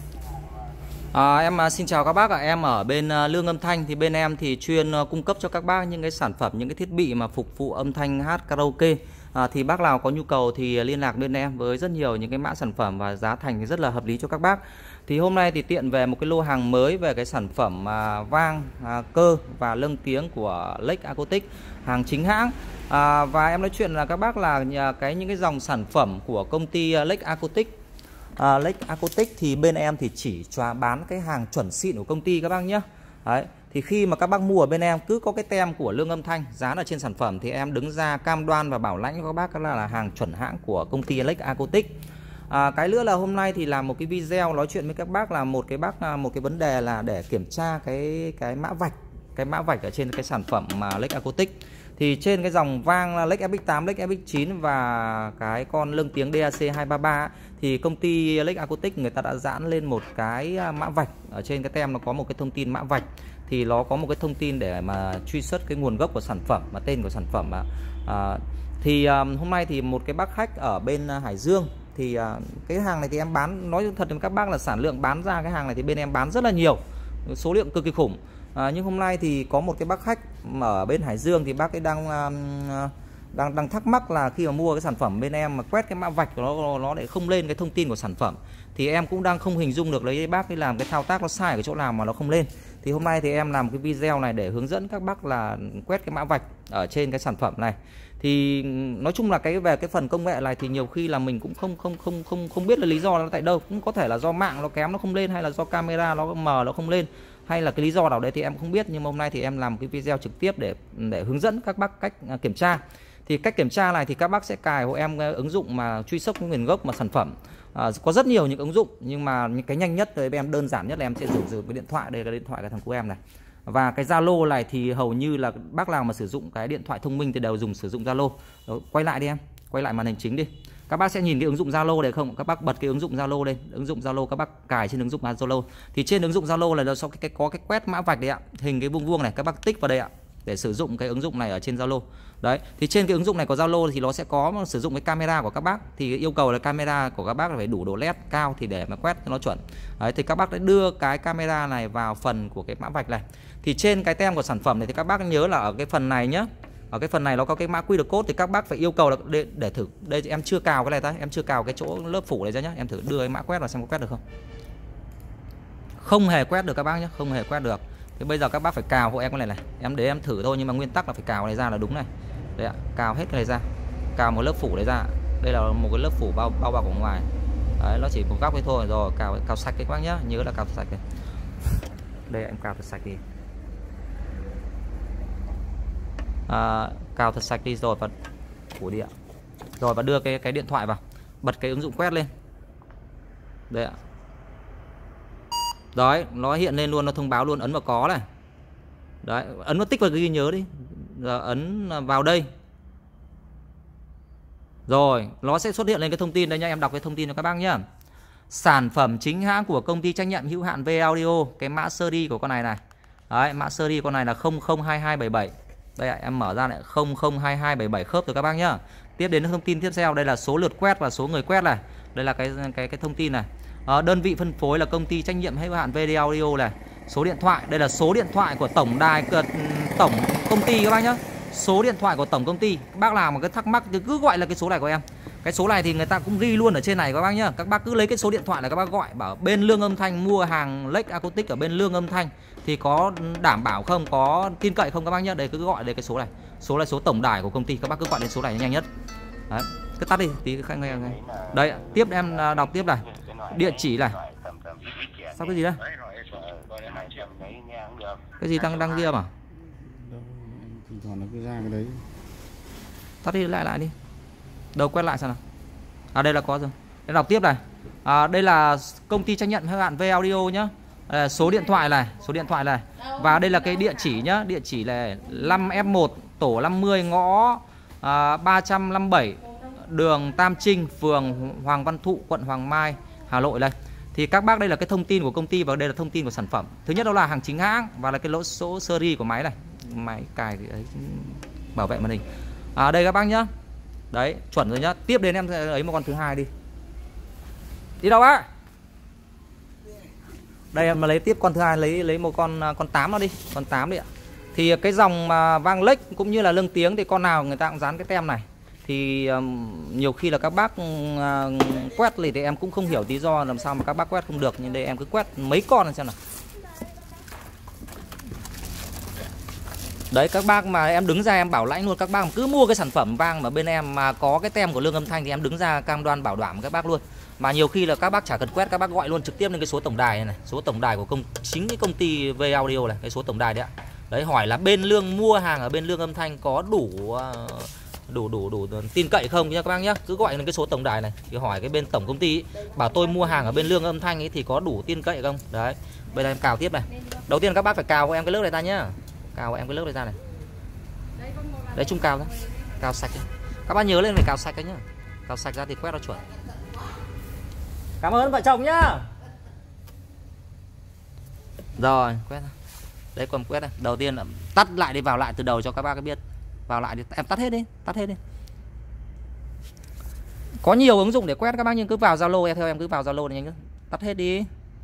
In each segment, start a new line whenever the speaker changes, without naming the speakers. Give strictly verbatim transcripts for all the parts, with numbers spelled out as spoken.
À, em à, xin chào các bác ạ. Em ở bên à, Lương Âm Thanh thì bên em thì chuyên à, cung cấp cho các bác những cái sản phẩm, những cái thiết bị mà phục vụ âm thanh hát karaoke. À, thì bác nào có nhu cầu thì liên lạc bên em với rất nhiều những cái mã sản phẩm và giá thành thì rất là hợp lý cho các bác. Thì hôm nay thì tiện về một cái lô hàng mới về cái sản phẩm à, vang à, cơ và lâng tiếng của Lake Acoustic, hàng chính hãng. À, và em nói chuyện là các bác là nhà, cái những cái dòng sản phẩm của công ty à, Lake Acoustic. À, Lake Acoustic thì bên em thì chỉ cho bán cái hàng chuẩn xịn của công ty các bác nhé. Đấy, thì khi mà các bác mua ở bên em cứ có cái tem của Lương Âm Thanh dán ở trên sản phẩm thì em đứng ra cam đoan và bảo lãnh cho các bác là, là hàng chuẩn hãng của công ty Lake Acoustic. À, cái nữa là hôm nay thì làm một cái video nói chuyện với các bác là một cái bác một cái vấn đề là để kiểm tra cái cái mã vạch cái mã vạch ở trên cái sản phẩm mà Lake Acoustic. Thì trên cái dòng vang là Lake ép ích tám, Lake ép ích chín và cái con lâng tiếng đê a xê hai ba ba thì công ty Lake Acoustic người ta đã dán lên một cái mã vạch. Ở trên cái tem nó có một cái thông tin mã vạch, thì nó có một cái thông tin để mà truy xuất cái nguồn gốc của sản phẩm và tên của sản phẩm. À, thì um, hôm nay thì một cái bác khách ở bên Hải Dương thì uh, cái hàng này thì em bán, nói thật với các bác là sản lượng bán ra cái hàng này thì bên em bán rất là nhiều, số lượng cực kỳ khủng. À, nhưng hôm nay thì có một cái bác khách ở bên Hải Dương thì bác ấy đang um, đang đang thắc mắc là khi mà mua cái sản phẩm bên em mà quét cái mã vạch của nó nó lại không lên cái thông tin của sản phẩm, thì em cũng đang không hình dung được lấy bác ấy làm cái thao tác nó sai ở chỗ nào mà nó không lên. Thì hôm nay thì em làm cái video này để hướng dẫn các bác là quét cái mã vạch ở trên cái sản phẩm này. Thì nói chung là cái về cái phần công nghệ này thì nhiều khi là mình cũng không không không không không biết là lý do nó tại đâu, cũng có thể là do mạng nó kém nó không lên, hay là do camera nó mờ nó không lên, hay là cái lý do nào đấy thì em không biết. Nhưng mà hôm nay thì em làm cái video trực tiếp để để hướng dẫn các bác cách kiểm tra. Thì cách kiểm tra này thì các bác sẽ cài hộ em ứng dụng mà truy xuất nguồn gốc mà sản phẩm. À, có rất nhiều những ứng dụng, nhưng mà những cái nhanh nhất với em, đơn giản nhất là em sẽ dùng dùng cái điện thoại. Đây là điện thoại của thằng của em này. Và cái Zalo này thì hầu như là bác nào mà sử dụng cái điện thoại thông minh thì đều dùng sử dụng Zalo. Quay lại đi em, quay lại màn hình chính đi. Các bác sẽ nhìn cái ứng dụng Zalo này không? Các bác bật cái ứng dụng Zalo lên, ứng dụng Zalo các bác cài trên ứng dụng Zalo. Thì trên ứng dụng Zalo này là sau cái, cái có cái quét mã vạch đấy ạ, hình cái vuông vuông này, các bác tích vào đây ạ để sử dụng cái ứng dụng này ở trên Zalo. Đấy, thì trên cái ứng dụng này có Zalo thì nó sẽ có sử dụng cái camera của các bác, thì yêu cầu là camera của các bác là phải đủ độ led cao thì để mà quét cho nó chuẩn. Đấy, thì các bác đã đưa cái camera này vào phần của cái mã vạch này. Thì trên cái tem của sản phẩm này thì các bác nhớ là ở cái phần này nhá, ở cái phần này nó có cái mã quy rờ code, thì các bác phải yêu cầu là để, để thử. Đây em chưa cào cái này ta, em chưa cào cái chỗ lớp phủ này ra nhá, em thử đưa cái mã quét vào xem có quét được không. Không hề quét được các bác nhé, không hề quét được. Thì bây giờ các bác phải cào hộ em cái này này, em để em thử thôi, nhưng mà nguyên tắc là phải cào này ra là đúng này. Đấy ạ, cào hết cái này ra, cào một lớp phủ này ra. Đây là một cái lớp phủ bao bao bọc ở ngoài. Đấy, nó chỉ một góc ấy thôi. Rồi cào cào sạch các bác nhá, nhớ là cào sạch này. Đây em cào thật sạch đi. À, cào thật sạch đi rồi và phủ đi ạ. Rồi và đưa cái cái điện thoại vào, bật cái ứng dụng quét lên. Đây ạ. Đấy, nó hiện lên luôn, nó thông báo luôn, ấn vào có này. Đấy, ấn vào tích vào ghi nhớ đi. Giờ ấn vào đây. Rồi, nó sẽ xuất hiện lên cái thông tin đây nhá, em đọc cái thông tin cho các bác nhá. Sản phẩm chính hãng của công ty trách nhiệm hữu hạn vê Audio, cái mã series của con này này. Đấy, mã series con này là không không hai hai bảy bảy. Đây ạ, em mở ra lại không không hai hai bảy bảy khớp rồi các bác nhá. Tiếp đến thông tin tiếp theo, đây là số lượt quét và số người quét này. Đây là cái cái cái thông tin này. À, đơn vị phân phối là công ty trách nhiệm hữu hạn vê Audio này. Số điện thoại, đây là số điện thoại của tổng đài tổng công ty các bác nhá. Số điện thoại của tổng công ty. Các bác nào mà cứ thắc mắc thì cứ gọi là cái số này của em. Cái số này thì người ta cũng ghi luôn ở trên này các bác nhá. Các bác cứ lấy cái số điện thoại là các bác gọi, bảo bên Lương Âm Thanh mua hàng Lake Acoustic ở bên Lương Âm Thanh thì có đảm bảo không, có tin cậy không các bác nhá. Đây cứ gọi đây cái số này. Số là số tổng đài của công ty, các bác cứ gọi đến số này nhanh nhất. Đấy, cứ tắt đi tí khách nghe nghe. Đây, tiếp em đọc tiếp này. Địa chỉ này. Sao cái gì đây? Cái gì đang đang ghi mà?
Thỉnh thoảng nó cứ ra cái đấy.
Tắt đi lại lại đi. Đâu quét lại xem nào. À đây là có rồi. Em đọc tiếp này. À, đây là công ty trách nhiệm hữu hạn vê Audio nhá. À, số điện thoại này, số điện thoại này. Và đây là cái địa chỉ nhá, địa chỉ là năm F một tổ năm mươi ngõ à, ba trăm năm mươi bảy đường Tam Trinh, phường Hoàng Văn Thụ, quận Hoàng Mai, Hà Nội đây. Thì các bác đây là cái thông tin của công ty và đây là thông tin của sản phẩm. Thứ nhất đó là hàng chính hãng và là cái lỗ số series của máy này. Máy cài ấy, bảo vệ màn hình. À đây các bác nhá. Đấy, chuẩn rồi nhá. Tiếp đến em sẽ lấy một con thứ hai đi. Đi đâu á? Đây em lấy tiếp con thứ hai, lấy lấy một con con tám nó đi, con tám đi ạ. Thì cái dòng mà vang lếch cũng như là lưng tiếng thì con nào người ta cũng dán cái tem này. Thì um, nhiều khi là các bác uh, quét thì, thì em cũng không hiểu lý do làm sao mà các bác quét không được, nhưng đây em cứ quét mấy con xem nào. Đấy, các bác mà em đứng ra em bảo lãnh luôn, các bác cứ mua cái sản phẩm vang mà bên em mà có cái tem của Lương Âm Thanh thì em đứng ra cam đoan bảo đảm các bác luôn. Mà nhiều khi là các bác chả cần quét, các bác gọi luôn trực tiếp lên cái số tổng đài này, này. Số tổng đài của công chính cái công ty V Audio này, cái số tổng đài đấy ạ. Đấy, hỏi là bên Lương mua hàng ở bên Lương Âm Thanh có đủ đủ đủ đủ, đủ tin cậy không nha các bác nhá. Cứ gọi lên cái số tổng đài này thì hỏi cái bên tổng công ty ấy, bảo tôi mua hàng ở bên Lương Âm Thanh ấy thì có đủ tin cậy không. Đấy, bây giờ em cào tiếp này. Đầu tiên các bác phải cào của em cái lớp này ra nhá. Cào của em cái lớp này ra này. Đấy, chung cào ra. Cào sạch ấy. Các bác nhớ lên phải cào sạch đấy nhá. Cào sạch ra thì quét nó chuẩn. Cảm ơn vợ chồng nhá. Rồi, quét ra. Đấy, còn quét đây. Đầu tiên là tắt lại đi, vào lại từ đầu cho các bác biết. Vào lại đi, em tắt hết đi, tắt hết đi. Có nhiều ứng dụng để quét các bác, nhưng cứ vào Zalo em, theo em cứ vào Zalo này nhanh. Tắt hết đi.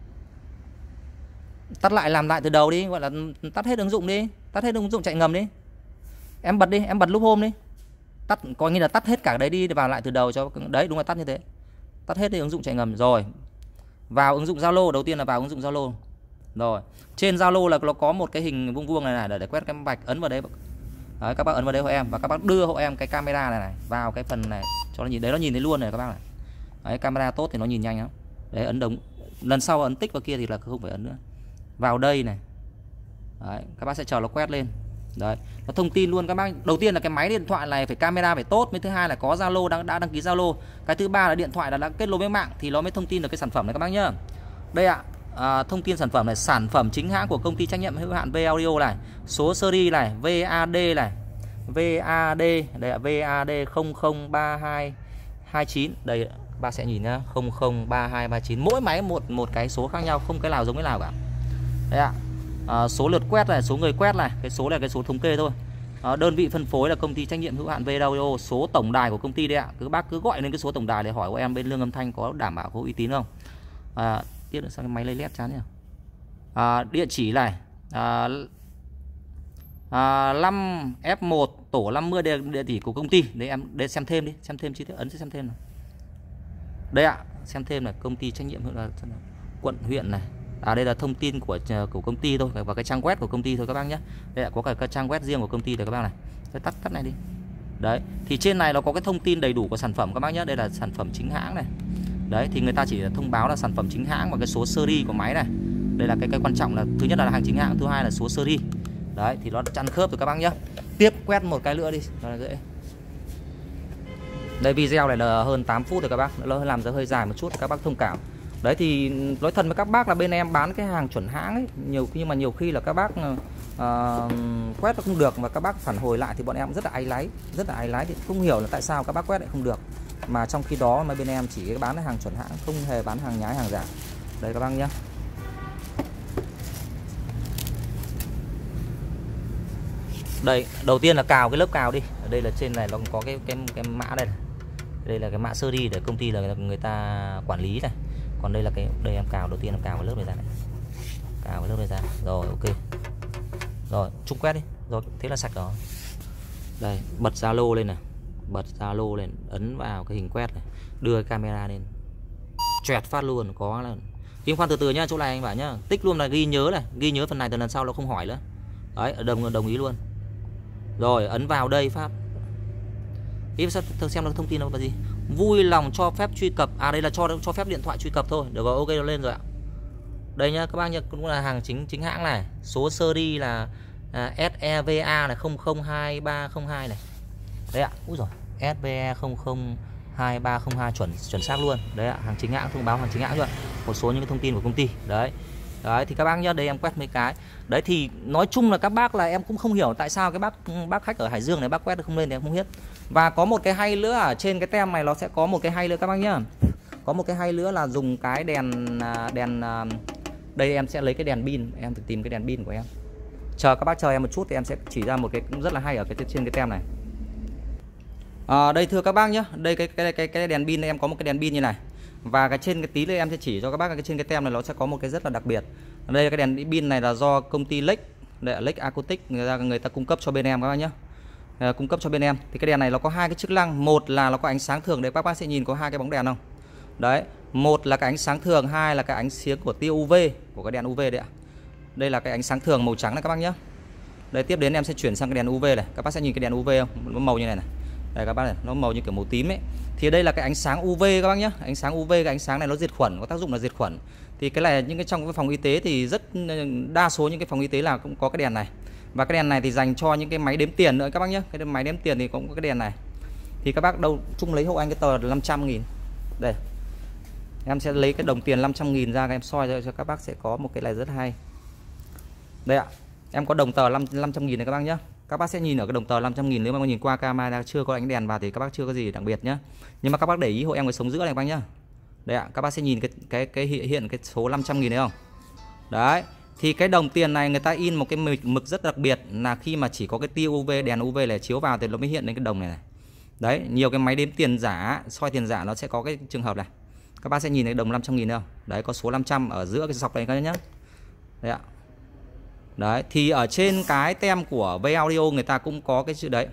Tắt lại làm lại từ đầu đi, gọi là tắt hết ứng dụng đi, tắt hết ứng dụng chạy ngầm đi. Em bật đi, em bật lúc hôm đi. Tắt coi như là tắt hết cả đấy đi, vào lại từ đầu cho đấy, đúng là tắt như thế. Tắt hết đi ứng dụng chạy ngầm rồi. Vào ứng dụng Zalo, đầu tiên là vào ứng dụng Zalo. Rồi, trên Zalo là nó có một cái hình vuông vuông này này để, để quét cái vạch, ấn vào đấy. Đấy, các bác ấn vào đấy hộ em và các bác đưa hộ em cái camera này này vào cái phần này cho nó nhìn, đấy nó nhìn thấy luôn này các bác này. Đấy, camera tốt thì nó nhìn nhanh lắm. Đấy, ấn đồng, lần sau ấn tích vào kia thì là không phải ấn nữa. Vào đây này. Đấy, các bác sẽ chờ nó quét lên. Đấy, nó thông tin luôn các bác. Đầu tiên là cái máy điện thoại này phải camera phải tốt, với thứ hai là có Zalo đã, đã đăng ký Zalo. Cái thứ ba là điện thoại đã, đã kết nối với mạng thì nó mới thông tin được cái sản phẩm này các bác nhá. Đây ạ. À, thông tin sản phẩm này, sản phẩm chính hãng của công ty trách nhiệm hữu hạn V Audio này, số series này, vê a đê này, vê a đê, đây ạ, vê a đê không không ba hai hai chín. Đây các bác sẽ nhìn nhá, không không ba hai ba chín. Mỗi máy một một cái số khác nhau, không cái nào giống cái nào cả. Đấy ạ. À, số lượt quét này, số người quét này, cái số này cái số thống kê thôi. À, đơn vị phân phối là công ty trách nhiệm hữu hạn V Audio, số tổng đài của công ty đấy ạ. Các bác cứ gọi lên cái số tổng đài để hỏi của em bên Lương Âm Thanh có đảm bảo có uy tín không. À, tiếp nữa sang cái máy lấy led chán nhỉ. À, địa chỉ này, à, à, năm F một tổ năm mươi địa, địa chỉ của công ty. Đấy em, để xem thêm đi, xem thêm chi tiết, ấn sẽ xem thêm này. Đây ạ, xem thêm là công ty trách nhiệm hữu hạn quận huyện này. À, đây là thông tin của của công ty thôi và cái trang web của công ty thôi các bác nhé. Đây là có cả cái trang web riêng của công ty rồi các bác này. Tôi tắt tắt này đi. Đấy, thì trên này nó có cái thông tin đầy đủ của sản phẩm các bác nhé. Đây là sản phẩm chính hãng này. Đấy, thì người ta chỉ thông báo là sản phẩm chính hãng và cái số series của máy này. Đây là cái cái quan trọng là thứ nhất là hàng chính hãng, thứ hai là số series. Đấy, thì nó chăn khớp rồi các bác nhé. Tiếp quét một cái nữa đi, nó là dễ. Đây, video này là hơn tám phút rồi các bác, nó làm ra hơi dài một chút, các bác thông cảm. Đấy, thì nói thật với các bác là bên em bán cái hàng chuẩn hãng ấy, nhiều nhưng mà nhiều khi là các bác uh, quét nó không được và các bác phản hồi lại thì bọn em rất là áy náy, rất là áy náy thì không hiểu là tại sao các bác quét lại không được. Mà trong khi đó mà bên em chỉ bán cái hàng chuẩn hãng, không hề bán hàng nhái hàng giả. Đây các bác nhé. Đây, đầu tiên là cào cái lớp cào đi. Ở đây là trên này nó có cái cái cái mã đây này. Đây là cái mã series để công ty là người ta quản lý này. Còn đây là cái, đây em cào, đầu tiên em cào cái lớp này ra này. Cào cái lớp này ra. Rồi, ok. Rồi, chung quét đi. Rồi, thế là sạch rồi. Đây, bật Zalo lên này. Bật Zalo lên, ấn vào cái hình quét này, đưa cái camera lên. Choẹt phát luôn, có là. Nhưng khoan từ từ nhá, chỗ này anh bảo nhá, tích luôn là ghi nhớ này, ghi nhớ phần này từ lần sau nó không hỏi nữa. Đấy, đồng đồng ý luôn. Rồi, ấn vào đây phát. Ý sao xem được thông tin đâu là gì? Vui lòng cho phép truy cập. À, đây là cho cho phép điện thoại truy cập thôi. Được rồi, ok, nó lên rồi ạ. Đây nhá các bác nhá, cũng là hàng chính chính hãng này. Số series là à, ét e vê a này không không hai ba không hai này. Đấy ạ. Úi rồi, ét vê e không không hai ba không hai chuẩn chuẩn xác luôn. Đấy ạ, hàng chính hãng, thông báo hàng chính hãng rồi. Một số những cái thông tin của công ty. Đấy. Đấy thì các bác nhá, đây em quét mấy cái. Đấy thì nói chung là các bác là em cũng không hiểu tại sao cái bác bác khách ở Hải Dương này bác quét được không lên thì em không biết. Và có một cái hay nữa ở trên cái tem này nó sẽ có một cái hay nữa các bác nhá. Có một cái hay nữa là dùng cái đèn đèn đây em sẽ lấy cái đèn pin, em phải tìm cái đèn pin của em. Chờ các bác chờ em một chút thì em sẽ chỉ ra một cái cũng rất là hay ở cái trên cái tem này. À, đây thưa các bác nhé, đây cái cái cái cái đèn pin này, em có một cái đèn pin như này. Và cái trên cái tí này em sẽ chỉ cho các bác cái trên cái tem này nó sẽ có một cái rất là đặc biệt. Đây cái đèn pin này là do công ty Lake, Lake Acoustic người ta người ta cung cấp cho bên em các bác nhé. À, cung cấp cho bên em. Thì cái đèn này nó có hai cái chức năng, một là nó có ánh sáng thường, đấy các bác sẽ nhìn có hai cái bóng đèn không? Đấy, một là cái ánh sáng thường, hai là cái ánh sáng của tia u vê của cái đèn u vê đấy ạ. Đây là cái ánh sáng thường màu trắng này các bác nhé. Đây tiếp đến em sẽ chuyển sang cái đèn u vê này. Các bác sẽ nhìn cái đèn u vê không? Nó màu như này này. Đây các bác này, nó màu như kiểu màu tím ấy. Thì đây là cái ánh sáng u vê các bác nhé. Ánh sáng u vê, cái ánh sáng này nó diệt khuẩn, có tác dụng là diệt khuẩn. Thì cái này những cái trong cái phòng y tế thì rất đa số những cái phòng y tế là cũng có cái đèn này. Và cái đèn này thì dành cho những cái máy đếm tiền nữa các bác nhé. Cái máy đếm tiền thì cũng có cái đèn này. Thì các bác đâu chung lấy hộ anh cái tờ năm trăm nghìn. Đây. Em sẽ lấy cái đồng tiền năm trăm nghìn ra em soi cho, cho các bác sẽ có một cái này rất hay. Đây ạ. Em có đồng tờ năm trăm nghìn này các bác nhé. Các bác sẽ nhìn ở cái đồng tờ năm trăm nghìn, nếu mà nhìn qua camera chưa có ánh đèn vào thì các bác chưa có gì đặc biệt nhé. Nhưng mà các bác để ý hộ em cái sống giữa này các bác nhé. Đây ạ, các bác sẽ nhìn cái cái cái hiện, hiện cái số năm trăm nghìn đấy không? Đấy. Thì cái đồng tiền này người ta in một cái mực, mực rất đặc biệt là khi mà chỉ có cái tia u vê, đèn u vê này chiếu vào thì nó mới hiện lên cái đồng này này. Đấy, nhiều cái máy đếm tiền giả, soi tiền giả nó sẽ có cái trường hợp này. Các bác sẽ nhìn thấy đồng năm trăm nghìn không? Đấy, có số năm trăm ở giữa cái sọc này các bác nhé. Đấy ạ. Đấy, thì ở trên cái tem của vê Audio người ta cũng có cái chữ đấy.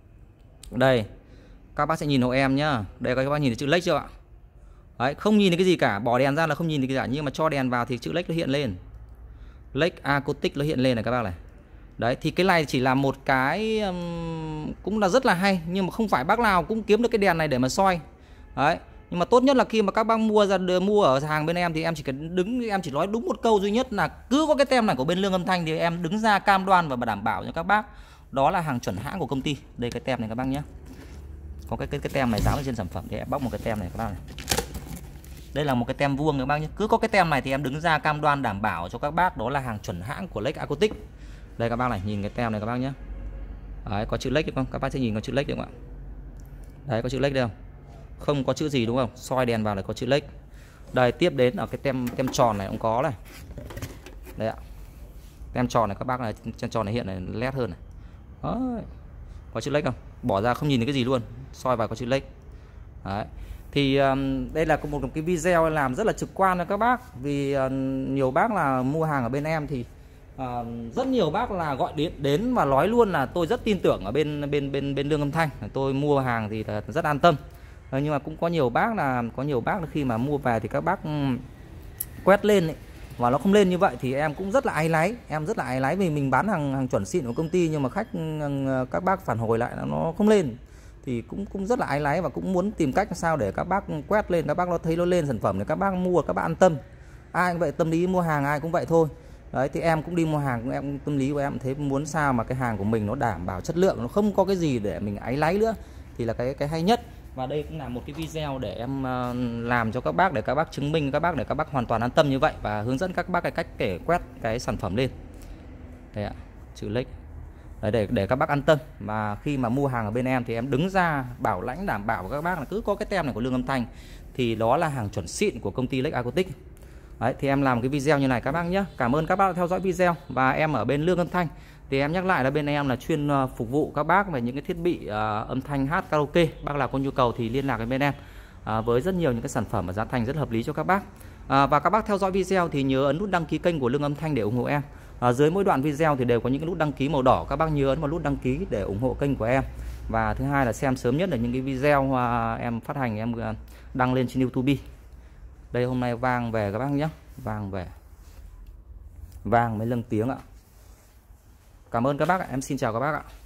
Đây, các bác sẽ nhìn hộ em nhá. Đây các bác nhìn thấy chữ Lake chưa ạ? Đấy, không nhìn thấy cái gì cả, bỏ đèn ra là không nhìn thấy cái gì cả, nhưng mà cho đèn vào thì chữ Lake nó hiện lên. Lake Acoustic nó hiện lên này các bác này. Đấy, thì cái này chỉ là một cái um, cũng là rất là hay, nhưng mà không phải bác nào cũng kiếm được cái đèn này để mà soi. Đấy. Nhưng mà tốt nhất là khi mà các bác mua ra mua ở hàng bên em thì em chỉ cần đứng, em chỉ nói đúng một câu duy nhất là cứ có cái tem này của bên Lương Âm Thanh thì em đứng ra cam đoan và đảm bảo cho các bác đó là hàng chuẩn hãng của công ty. Đây cái tem này các bác nhé. Có cái cái, cái tem này dán ở trên sản phẩm thì em bóc một cái tem này các bác này. Đây là một cái tem vuông các bác nhé. Cứ có cái tem này thì em đứng ra cam đoan đảm bảo cho các bác đó là hàng chuẩn hãng của Lake Acoustic. Đây các bác này, nhìn cái tem này các bác nhé. Đấy, có chữ Lake không? Các bác sẽ nhìn có chữ Lake được không ạ? Đấy, có chữ Lake đây không? Không có chữ gì đúng không? Soi đèn vào là có chữ Lake. Đây, tiếp đến ở cái tem tem tròn này cũng có này. Đây ạ. Tem tròn này các bác này, tem tròn này hiện này led hơn này. Đấy. Có chữ Lake không? Bỏ ra không nhìn thấy cái gì luôn. Soi vào có chữ Lake. Đấy. Thì um, đây là một cái video làm rất là trực quan cho các bác. Vì uh, nhiều bác là mua hàng ở bên em thì uh, rất nhiều bác là gọi đến đến và nói luôn là tôi rất tin tưởng ở bên bên bên bên Lương Âm Thanh. Tôi mua hàng thì rất an tâm. Uh, nhưng mà cũng có nhiều bác là có nhiều bác là khi mà mua về thì các bác um, quét lên ấy, và nó không lên như vậy thì em cũng rất là áy náy. Em rất là áy náy vì mình bán hàng hàng chuẩn xịn của công ty nhưng mà khách các bác phản hồi lại là nó không lên. Thì cũng cũng rất là áy náy và cũng muốn tìm cách sao để các bác quét lên, các bác nó thấy nó lên sản phẩm để các bác mua, các bác an tâm. Ai cũng vậy, tâm lý mua hàng ai cũng vậy thôi. Đấy, thì em cũng đi mua hàng, em tâm lý của em thấy muốn sao mà cái hàng của mình nó đảm bảo chất lượng, nó không có cái gì để mình áy náy nữa thì là cái cái hay nhất. Và đây cũng là một cái video để em uh, làm cho các bác, để các bác chứng minh các bác để các bác hoàn toàn an tâm như vậy và hướng dẫn các bác cái cách để quét cái sản phẩm lên. Đây ạ, chữ Lake. Đấy, để để các bác an tâm. Và khi mà mua hàng ở bên em thì em đứng ra bảo lãnh đảm bảo các bác là cứ có cái tem này của Lương Âm Thanh thì đó là hàng chuẩn xịn của công ty Lake Acoustic. Đấy, thì em làm cái video như này các bác nhé. Cảm ơn các bác đã theo dõi video. Và em ở bên Lương Âm Thanh thì em nhắc lại là bên em là chuyên uh, phục vụ các bác về những cái thiết bị uh, âm thanh hát karaoke. Bác nào có nhu cầu thì liên lạc với bên em uh, với rất nhiều những cái sản phẩm và giá thành rất hợp lý cho các bác. Uh, và các bác theo dõi video thì nhớ ấn nút đăng ký kênh của Lương Âm Thanh để ủng hộ em. Ở dưới mỗi đoạn video thì đều có những cái nút đăng ký màu đỏ, các bác nhớ ấn vào nút đăng ký để ủng hộ kênh của em. Và thứ hai là xem sớm nhất là những cái video uh, em phát hành, em uh, đăng lên trên YouTube. Đây hôm nay vang về các bác nhé, vang về, vang mới lâng tiếng ạ. Cảm ơn các bác ạ, em xin chào các bác ạ.